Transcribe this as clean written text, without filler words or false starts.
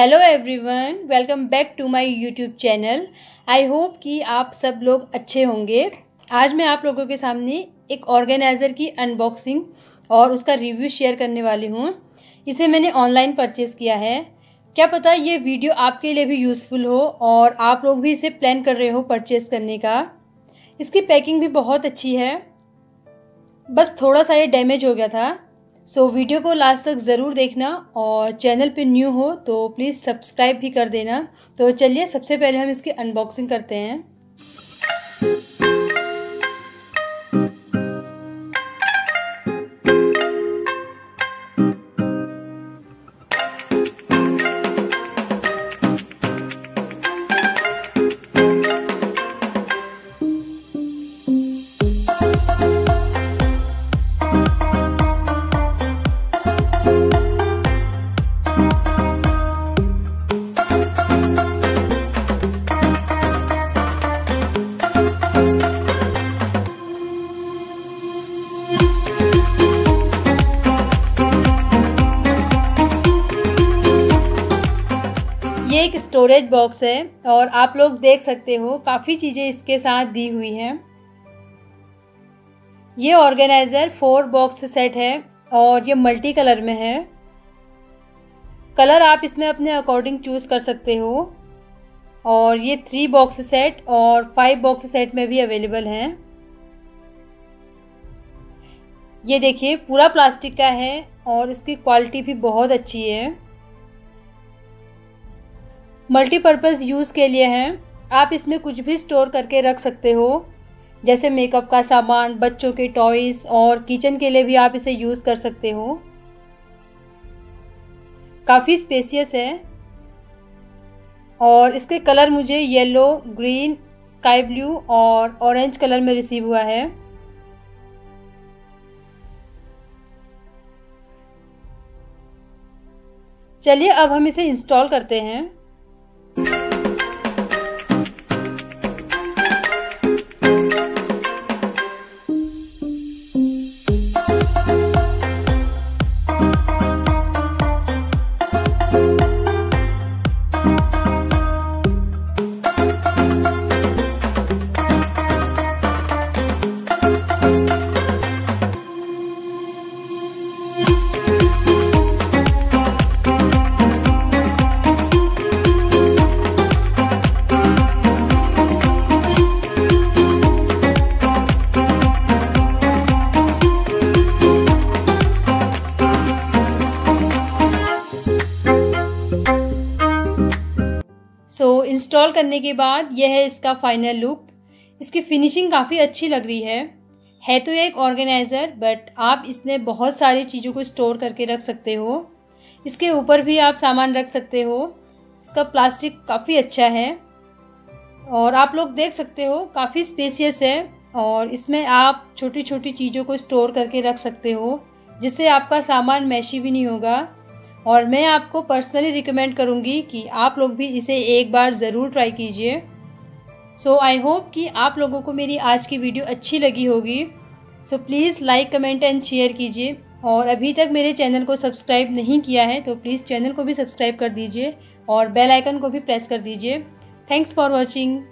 Hello everyone, welcome back to my YouTube channel. I hope कि आप सब लोग अच्छे होंगे। आज मैं आप लोगों के सामने एक ऑर्गेनाइज़र की अनबॉक्सिंग और उसका रिव्यू शेयर करने वाली हूँ। इसे मैंने ऑनलाइन परचेज़ किया है। क्या पता ये वीडियो आपके लिए भी यूज़फुल हो और आप लोग भी इसे प्लान कर रहे हो परचेज़ करने का। इसकी पैकिंग भी बहुत अच्छी है, बस थोड़ा सा ये डैमेज हो गया था। सो वीडियो को लास्ट तक ज़रूर देखना और चैनल पे न्यू हो तो प्लीज़ सब्सक्राइब भी कर देना। तो चलिए सबसे पहले हम इसकी अनबॉक्सिंग करते हैं। ये एक स्टोरेज बॉक्स है और आप लोग देख सकते हो काफ़ी चीज़ें इसके साथ दी हुई हैं। ये ऑर्गेनाइज़र 4 बॉक्स सेट है और ये मल्टी कलर में है। कलर आप इसमें अपने अकॉर्डिंग चूज़ कर सकते हो और ये 3 बॉक्स सेट और 5 बॉक्स सेट में भी अवेलेबल हैं। ये देखिए पूरा प्लास्टिक का है और इसकी क्वालिटी भी बहुत अच्छी है। मल्टीपर्पज़ यूज़ के लिए हैं। आप इसमें कुछ भी स्टोर करके रख सकते हो, जैसे मेकअप का सामान, बच्चों के टॉयज़ और किचन के लिए भी आप इसे यूज़ कर सकते हो। काफ़ी स्पेसियस है और इसके कलर मुझे येलो, ग्रीन, स्काई ब्लू और ऑरेंज कलर में रिसीव हुआ है। चलिए अब हम इसे इंस्टॉल करते हैं। इंस्टॉल करने के बाद यह है इसका फाइनल लुक। इसकी फिनिशिंग काफ़ी अच्छी लग रही है तो ये एक ऑर्गेनाइज़र, बट आप इसमें बहुत सारी चीज़ों को स्टोर करके रख सकते हो। इसके ऊपर भी आप सामान रख सकते हो। इसका प्लास्टिक काफ़ी अच्छा है और आप लोग देख सकते हो काफ़ी स्पेसियस है और इसमें आप छोटी छोटी चीज़ों को स्टोर करके रख सकते हो, जिससे आपका सामान मैशी भी नहीं होगा। और मैं आपको पर्सनली रिकमेंड करूँगी कि आप लोग भी इसे एक बार ज़रूर ट्राई कीजिए। सो आई होप कि आप लोगों को मेरी आज की वीडियो अच्छी लगी होगी। So please like, comment and share कीजिए और अभी तक मेरे चैनल को सब्सक्राइब नहीं किया है तो प्लीज़ चैनल को भी सब्सक्राइब कर दीजिए और बेल आइकन को भी प्रेस कर दीजिए। Thanks for watching.